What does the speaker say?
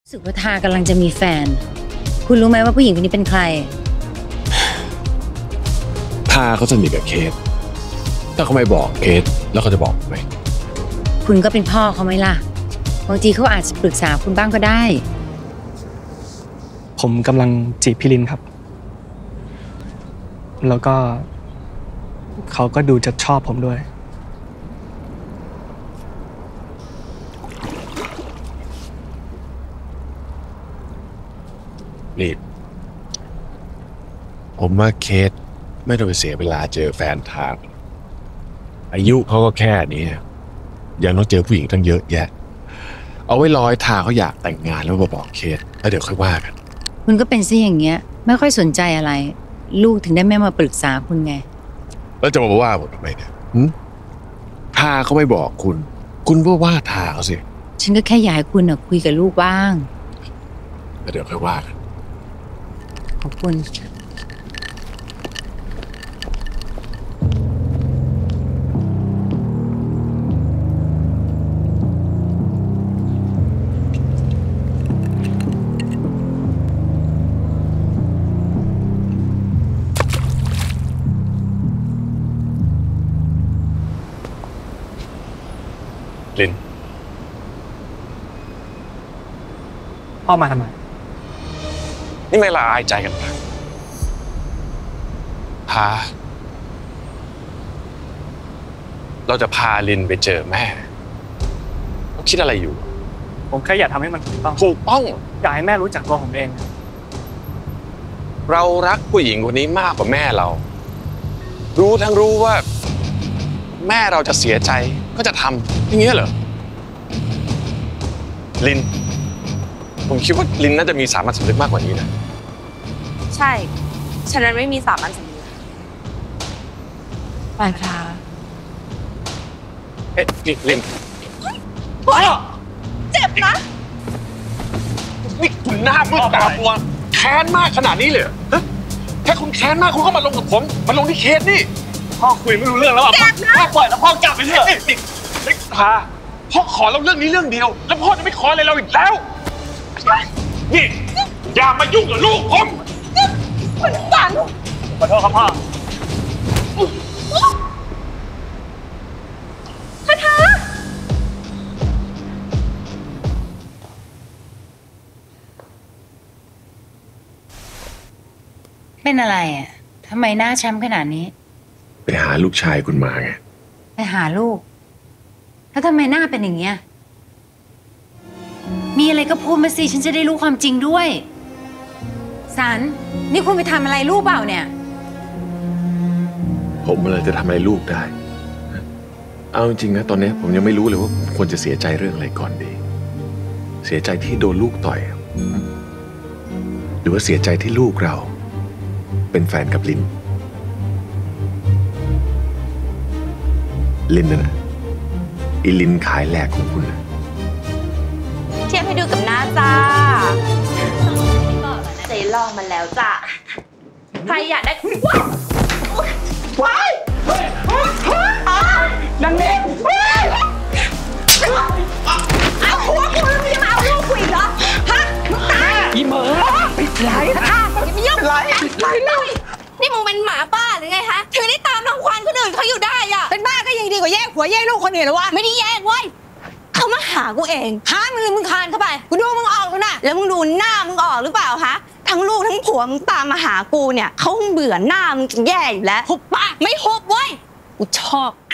รู้สึกว่าทากำลังจะมีแฟนคุณรู้ไหมว่าผู้หญิงคนนี้เป็นใครทาเขาสนิทกับเคสถ้าเขาไม่บอกเคสแล้วเขาจะบอกไหมคุณก็เป็นพ่อเขาไหมล่ะบางทีเขาอาจจะปรึกษาคุณบ้างก็ได้ผมกำลังจีบพี่ลินครับแล้วก็เขาก็ดูจะชอบผมด้วยนี่ผมว่าเคสไม่ต้องไปเสียเวลาเจอแฟนทางอายุเขาก็แค่นี้ยังต้องเจอผู้หญิงตั้งเยอะแยะเอาไว้รอให้ทาเขาอยากแต่งงานแล้วมาบอกเคสแล้วเดี๋ยวค่อยว่ากันคุณก็เป็นซะอย่างเงี้ยไม่ค่อยสนใจอะไรลูกถึงได้ไม่มาปรึกษาคุณไงแล้วจะมาว่าผมทำไมเนี่ยทาเขาไม่บอกคุณว่าทาเขาสิฉันก็แค่อยากให้คุณคุยกับลูกบ้างแล้วเดี๋ยวค่อยว่ากันขอบคุณลินพ่อมาทำไมนี่ไม่ละอายใจกันปะเราจะพาลินไปเจอแม่เขาคิดอะไรอยู่ผมแค่อยากทำให้มันถูกต้องอยากให้แม่รู้จักตัวผมเองเรารักผู้หญิงคนนี้มากกว่าแม่เรารู้ว่าแม่เราจะเสียใจก็จะทำอย่างเงี้ยเหรอลินผมคิดว่าลินน่าจะมีสามัญสำนึกมากกว่านี้นะใช่ฉะนั้นไม่มีสามัญสำนึกไปพานี่ลินเจ็บนะนี่คุณหน้ามืดตามัวแค้นมากขนาดนี้เลยแค่คุณแค้นมากคุณก็มาลงกับผมมาลงที่เคสนี่พ่อคุยไม่รู้เรื่องแล้วอ่ะพ่อปล่อยแล้วพ่อจับไปเถอะนี่พาพ่อขอเราเรื่องนี้เรื่องเดียวแล้วพ่อจะไม่ขออะไรเราอีกแล้วนี่อย่ามายุ่งกับลูกผมมันฝันขอโทษครับพ่อทาเป็นอะไรทำไมหน้าช้ำขนาดนี้ไปหาลูกชายคุณมาไงไปหาลูกแล้วทำไมหน้าเป็นอย่างเงี้ยมีอะไรก็พูดมาสิฉันจะได้รู้ความจริงด้วยสันนี่คุณไปทำอะไรลูกเปล่าเนี่ยผมเลยจะทำอะไรลูกได้เอาจริงนะตอนนี้ผมยังไม่รู้เลยว่าควรจะเสียใจเรื่องอะไรก่อนดีเสียใจที่โดนลูกต่อยหรือว่าเสียใจที่ลูกเราเป็นแฟนกับลินนะอีลินขายแหลกของคุณนะเทียบให้ดูกับหน้าจ้าเจลองมาแล้วจ้ะใครอยากได้ว้ายนังเน็กเอาหัวคุณแล้วยังมาเอาลูกคุยเหรอฮะมึงตายอีเหมอไรท่าอย่าไปยุ่งไรนี่มึงเป็นหมาบ้าหรือไงฮะถึงได้ตามรังควานคนอื่นเขาอยู่ได้อะเป็นบ้าก็ยังดีกว่าแย่งผัวแย่งลูกคนอื่นหรอวะไม่ได้แย่งเว้ยเขามาหากูเองหามึงหรือมึงคานเข้าไปกูดูมึงออกแล้วนะแล้วมึงดูหน้ามึงออกหรือเปล่าฮะทั้งลูกทั้งผัวมึงตามมาหากูเนี่ยเขาเบื่อหน้ามึงจะแย่อยู่แล้วหุบปากไม่หุบเว้ยกูชอบ